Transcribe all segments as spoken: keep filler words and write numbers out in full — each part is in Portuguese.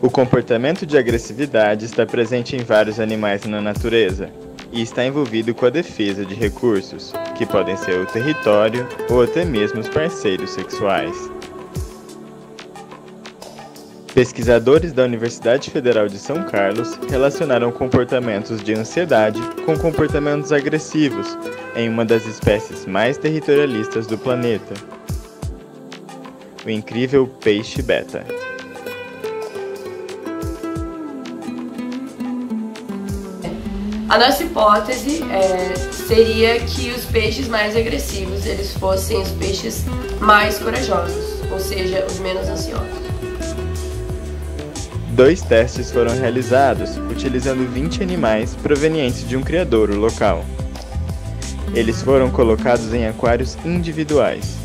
O comportamento de agressividade está presente em vários animais na natureza e está envolvido com a defesa de recursos, que podem ser o território ou até mesmo os parceiros sexuais. Pesquisadores da Universidade Federal de São Carlos relacionaram comportamentos de ansiedade com comportamentos agressivos em uma das espécies mais territorialistas do planeta, o incrível peixe beta. A nossa hipótese é, seria que os peixes mais agressivos eles fossem os peixes mais corajosos, ou seja, os menos ansiosos. Dois testes foram realizados utilizando vinte animais provenientes de um criadouro local. Eles foram colocados em aquários individuais.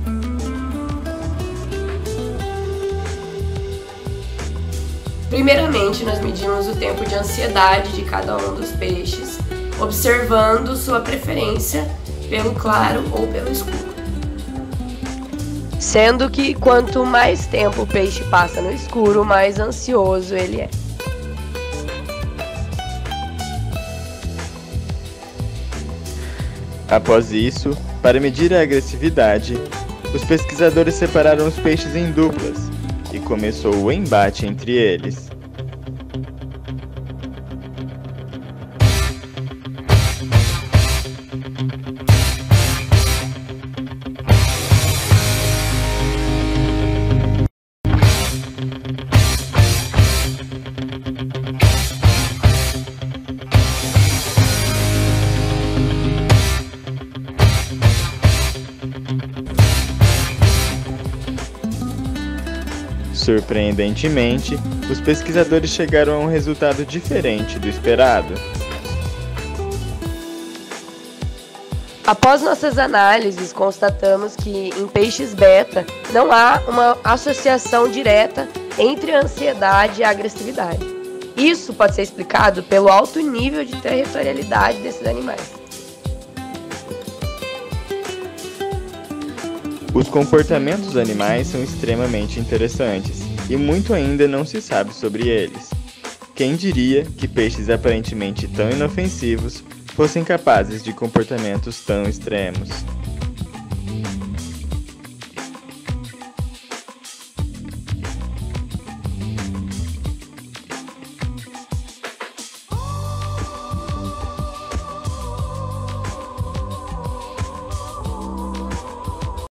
Primeiramente, nós medimos o tempo de ansiedade de cada um dos peixes, observando sua preferência pelo claro ou pelo escuro. Sendo que quanto mais tempo o peixe passa no escuro, mais ansioso ele é. Após isso, para medir a agressividade, os pesquisadores separaram os peixes em duplas e começou o embate entre eles. Surpreendentemente, os pesquisadores chegaram a um resultado diferente do esperado. Após nossas análises, constatamos que em peixes beta não há uma associação direta entre a ansiedade e a agressividade. Isso pode ser explicado pelo alto nível de territorialidade desses animais. Os comportamentos dos animais são extremamente interessantes e muito ainda não se sabe sobre eles. Quem diria que peixes aparentemente tão inofensivos fossem capazes de comportamentos tão extremos?